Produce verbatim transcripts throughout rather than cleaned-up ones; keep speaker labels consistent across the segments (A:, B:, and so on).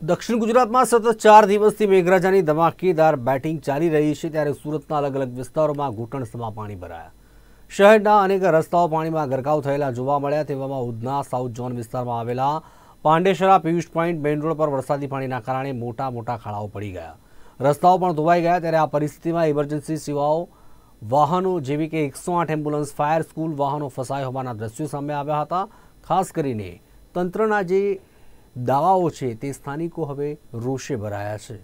A: दक्षिण गुजरात में सतत चार दिवसथी मेघराजानी धमाकेदार बेटिंग चाली रही है त्यारे सूरतना अलग अलग विस्तारों में घूंटणसमा पाणी भराया। शहरना अनेक रस्ताओं पाणी में गरकाव थयेला जोवा मळ्या। तेवामां उधना साउथ जोन विस्तार में आवेला Pandesara Piyush point main road पर वरसादी पाणीना कारणे मोटा मोटा खाड़ाओ पड़ी गया। रस्ताओं पण धोवाई गया। त्यारे आ परिस्थितिमां इमरजन्सी सेवाओं वाहनों जेवी के एक सौ आठ एम्ब्युलन्स फायर स्कूल वाहनों फसाया होवाना दृश्यों सामे आव्या हता। खास करीने तंत्रना जे दावाओ छे ते स्थानिको हवे रोषे भराया छे।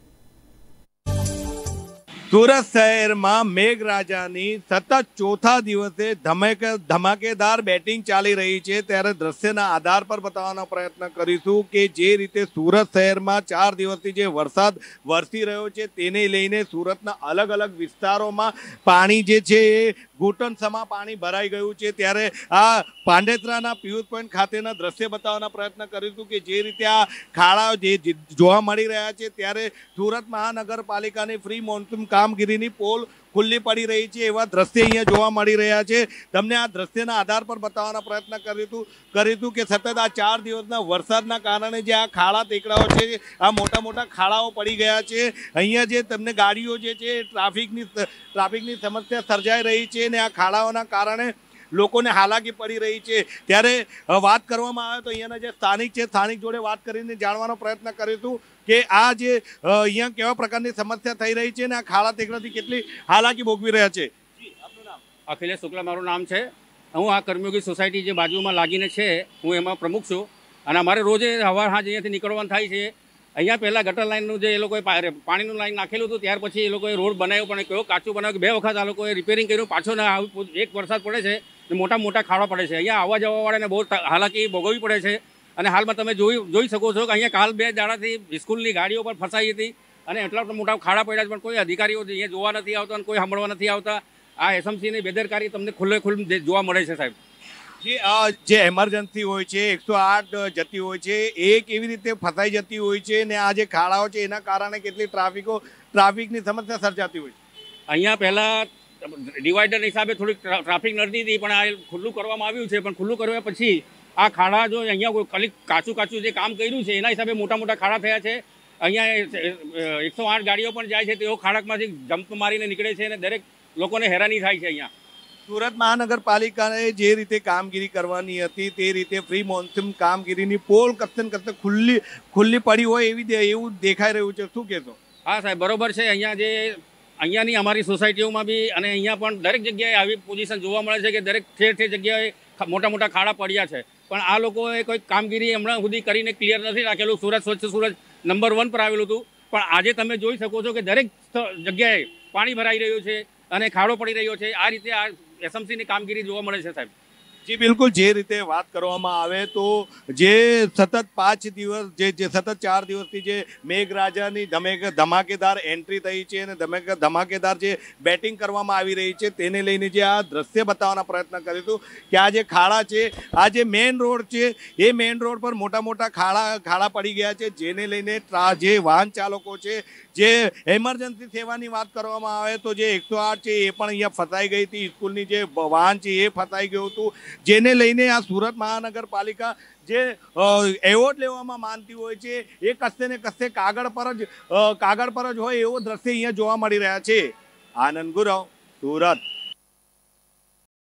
B: सूरत शहर में मेघराजानी सतत चौथा दिवसे धमाके धमाकेदार बेटिंग चाली रही है त्यारे दृश्यना आधार पर बतावવાનો प्रयत्न करीशुं के जे रीते सूरत शहर में चार दिवसथी जे वरसाद वरसी रह्यो छे तेने लईने सूरतना अलग अलग विस्तारों में पाणी जे छे घूंटण समा पाणी भराई गयुं छे। त्यारे आ પાંડેસરાના પીયુષ પોઈન્ટ ખાતેના દ્રશ્ય બતાવવાનો પ્રયત્ન કરીશું કે જે રીતે આ ખાડા જે જોવા મળી રહ્યા છે ત્યારે સુરત મહાનગરપાલિકાની ફ્રી મોન્સૂન કામગીરીની પોલ ખુલ્લી પડી રહી છે એવા દ્રશ્ય અહીંયા જોવા મળી રહ્યા છે। તમને આ દ્રશ્યના આધાર પર બતાવવાનો પ્રયત્ન કરીશું કરીશું કે સતત આ ચાર દિવસના વરસાદના કારણે જે આ ખાડા ટેકરાઓ છે આ મોટા મોટા ખાડાઓ પડી ગયા છે। અહીંયા જે તમને ગાડીઓ જે છે ટ્રાફિકની ટ્રાફિકની સમસ્યા સર્જાઈ રહી છે અને આ ખાડાઓના કારણે लोगों ने हालाकी पड़ी रही है। त्यारे बात करवामां आवे तो अहींयाना जे स्थानिक है स्थानिक जोड़े बात करीने जाणवानो प्रयत्न करीशुं के आ जे अहींया केवा प्रकारनी समस्या थई रही है ने आ खाड़ा तेकराथी केटली हालाकी भोगवी रह्या छे। आपनुं नाम?
C: अखिलेश शुक्ला मारुं नाम छे। हूँ आ कर्मयोगी सोसायटी जे बाजुमां लागीने छे हूँ एमां प्रमुख छुं अने अमारे रोजे हवार हांज अहींयाथी निकळवानुं थाय छे। अहींया पहला गटर लाइननुं जे ए लोकोए पाणीनुं लाइन नाखेલું હતું ત્યાર પછી એ લોકોએ રોડ બનાવ્યો પણ કેવો કાચું બનાવ્યું કે બે વખત આ લોકોએ રિપેરિંગ કર્યું પાછો ને એક વરસાદ પડે છે મોટા મોટા ખાડા પડે છે। અહીંયા આવવા જવાવાળાને બહુ હાલાકી ભોગવવી પડે છે અને હાલમાં તમે જોઈ જોઈ શકો છો કે અહીંયા કાલ બે દાડાથી સ્કૂલની ગાડીઓ પર ફસાઈ હતી અને એટલા મોટા ખાડા પડ્યા છે પણ કોઈ અધિકારીઓ અહીંયા જોવા નથી આવતા અને કોઈ સાંભળવા નથી આવતા। આ એસએમસીની બેદરકારી તમને ખુલ્લે ખુલ્લે જોવા મળે છે સાહેબ।
B: જે આ જે એમરજન્સી હોય છે એકસો આઠ જતી હોય છે એ કેવી રીતે ફસાઈ જતી હોય છે ને આ જે ખાડાઓ છે એના કારણે કેટલી ટ્રાફિકો ટ્રાફિકની સમસ્યા સર્જાતી હોય છે।
C: અહીંયા પહેલાં ડિવાઈડર હિસાબે થોડીક ટ્રાફિક નડતી હતી પણ આ ખુલ્લું કરવામાં આવ્યું છે પણ ખુલ્લું કર્યા પછી આ ખાડા જો અહીંયા કોઈ ખાલી કાચું કાચું જે કામ કર્યું છે એના હિસાબે મોટા મોટા ખાડા થયા છે। અહીંયા એકસો આઠ ગાડીઓ પણ જાય છે તેઓ ખાડામાંથી જમ્પ મારીને નીકળે છે અને દરેક લોકોને હેરાની થાય છે। અહીંયા
B: सूरत महानगरपालिकाए जे रीते कामगीरी करवानी हती ते रीते फ्री मोन्सून कामगीरीनी पोल कत्ते ने कत्ते खुल्ली खुल्ली पड़ी होय एवी एवुं देखाई रह्युं छे। शुं कहेशो?
C: हाँ साहेब बरोबर है। अहींया जे अहींयानी अमारी सोसायटीओमां बी अने अहींया पण दरेक जग्याए आवी पोजीशन जोवा मळे छे के दरेक ठेर ठेर जग्याए मोटा मोटा खाड़ा पड्या छे पण आ लोकोए कोई कामगीरी हमणां सुधी करीने क्लियर नथी राखेलुं। सूरत स्वच्छ सूरत नंबर वन पर आवेलुं हतुं पण आजे तमे जोई शको छो के दरेक जग्याए पाणी भराई रह्युं छे અને ખાડો પડી રહ્યો છે। આ રીતે આ એસએમસીની કામગીરી જોવા મળે છે સાહેબ।
B: जी बिल्कुल जे रीते बात करवामां आवे तो जे सतत पांच दिवस जे जे सतत चार दिवसथी जे मेघराजानी धमाके धमाकेदार एंट्री थई छे अने धमाके धमाकेदार जे बेटिंग करवामां आवी रही छे तेने लईने जे आ दृश्य बतावવાનો प्रयत्न करीशुं के आ जे खाड़ा छे आ जे मेन रोड छे ए मेन रोड पर मोटा मोटा खाड़ा खाड़ा पड़ी गया छे जेने लईने जे वाहन चालको छे जे एमरजन्सी सेवानी बात करवामां आवे तो जे एक सौ आठ छे ए पण अहींया फसाई गई थी। स्कूलनी जे वाहन छे ए फसाई गयुं हतुं जेने लईने आ सूरत महानगरपालिका जे एवोर्ड लेवामां मानती होय छे ए कस्से ने कस्से कागळ पर ज कागळ पर ज होय एवो दृश्य अहींया जोवा मळी रह्या छे। आनंद गुरव, सूरत।